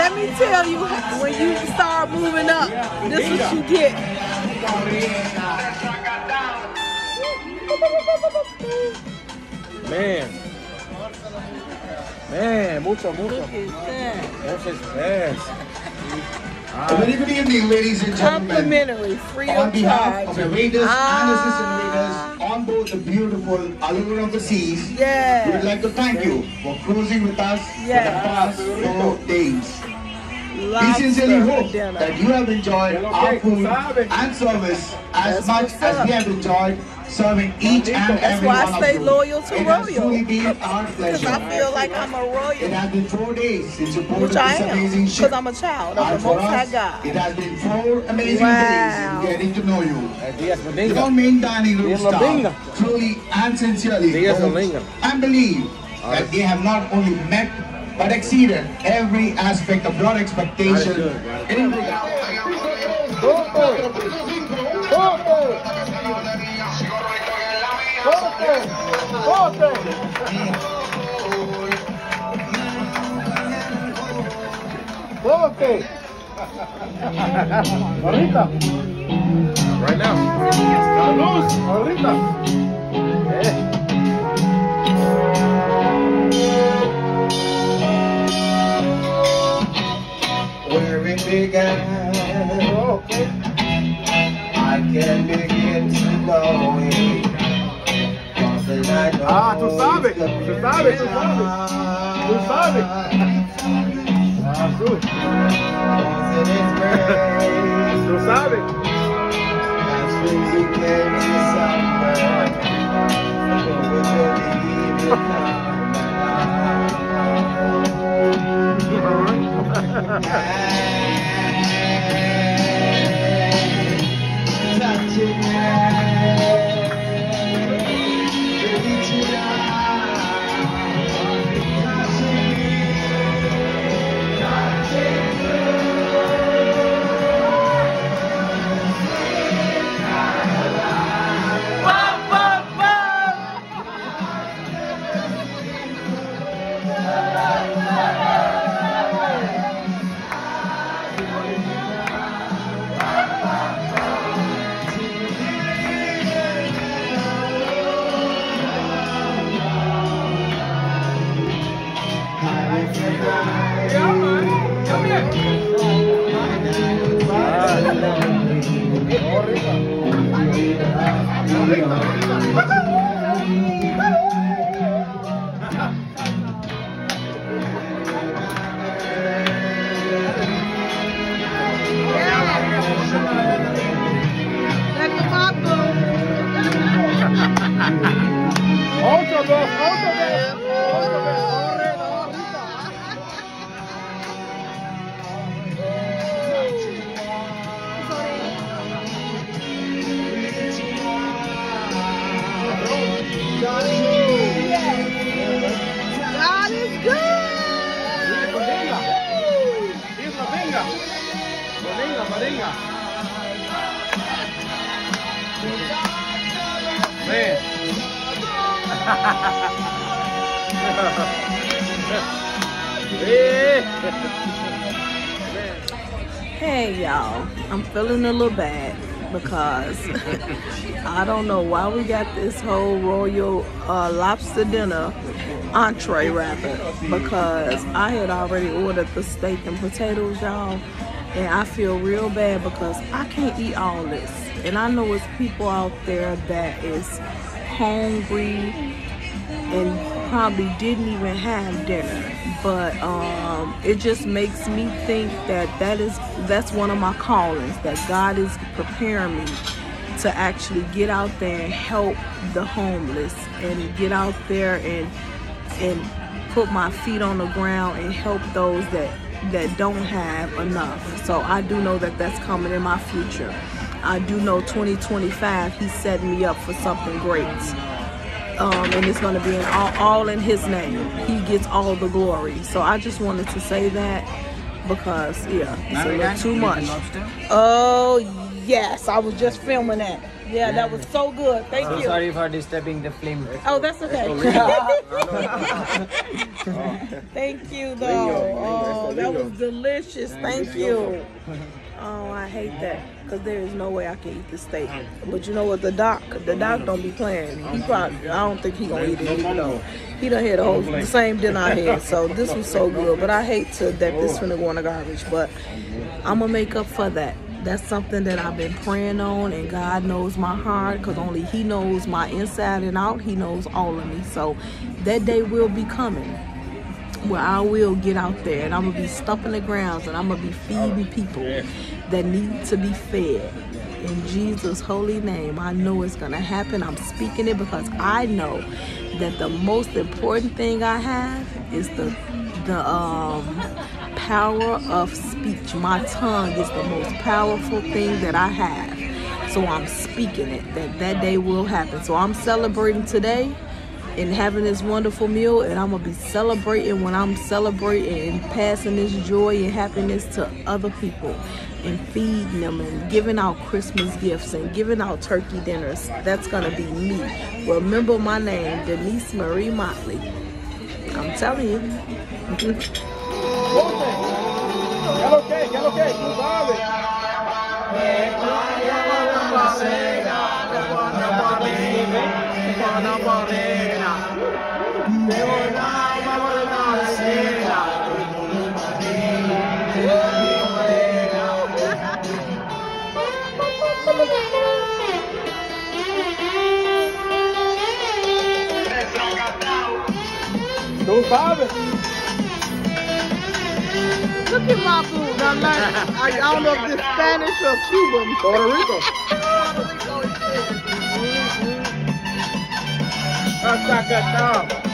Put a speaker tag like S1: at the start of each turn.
S1: let me tell you, when you start moving up, this is what you get.
S2: Man, mucho.
S1: Look at that.
S2: Muchas gracias.
S3: A very good evening, ladies and gentlemen.
S1: Complimentary, free
S3: On
S1: of
S3: behalf
S1: charge.
S3: of the waiters and assistant waiters on board the beautiful Allure of the Seas, we would like to thank you for cruising with us for the past 4 days. We sincerely hope that you have enjoyed our food and service as much as we have enjoyed serving each and every one of you.
S1: That's why I stay loyal to
S3: It
S1: Royal.
S3: has truly been our pleasure.
S1: Because I feel like I'm a royal.
S3: It has been 4 days since you boarded
S1: Which I
S3: this
S1: am,
S3: amazing ship.
S1: because I'm a child of
S3: And
S1: the
S3: for
S1: Most High
S3: us,
S1: God.
S3: it has been 4 amazing days in getting to know you. Your main dining room staff truly and sincerely hope and believe that they have not only met but exceeded every aspect of your expectation.
S2: Ahorita. Right now. Ahorita.
S3: Where it began, I can begin to know it.
S2: Tú sabes. Tú sabes.
S1: Hey y'all, I'm feeling a little bad because I don't know why we got this whole royal lobster dinner entree wrapper, because I had already ordered the steak and potatoes, y'all, and I feel real bad because I can't eat all this. And I know it's people out there that is hungry and probably didn't even have dinner, but it just makes me think that that's one of my callings, that God is preparing me to actually get out there and help the homeless, and get out there and put my feet on the ground and help those that don't have enough. So I do know that that's coming in my future. I do know 2025, he's setting me up for something great. And it's going to be all in his name. He gets all the glory. So I just wanted to say that because, yeah, it's a little too much. Oh, yes, I was just filming that. Yeah, that was so good. Thank you.
S4: Sorry for disturbing the flame.
S1: Oh, that's okay. Thank you, though. Oh, that was delicious. Thank you. Oh, I hate that because there is no way I can eat the steak. But you know what? The doc don't be playing. He probably, I don't think he gonna eat it even though he done had the same dinner I had. So this was so good. But I hate that this finna go in the garbage. But I'm gonna make up for that. That's something that I've been praying on, and God knows my heart because only He knows my inside and out. He knows all of me. So that day will be coming where I will get out there and I'm going to be stumping the grounds and I'm going to be feeding people that need to be fed. In Jesus' holy name, I know it's going to happen. I'm speaking it because I know that the most important thing I have is the power of speech. My tongue is the most powerful thing that I have. So I'm speaking it, that day will happen. So I'm celebrating today and having this wonderful meal, and I'm gonna be celebrating when I'm celebrating and passing this joy and happiness to other people and feeding them and giving out Christmas gifts and giving out turkey dinners. That's gonna be me. Remember my name, Denise Marie Motley. I'm telling you.
S2: Tú sabes.
S1: Look at my food. I don't know if it's Spanish or Cuban.
S2: Puerto Rico.
S1: Puerto Rico is good.
S2: Hasta acá.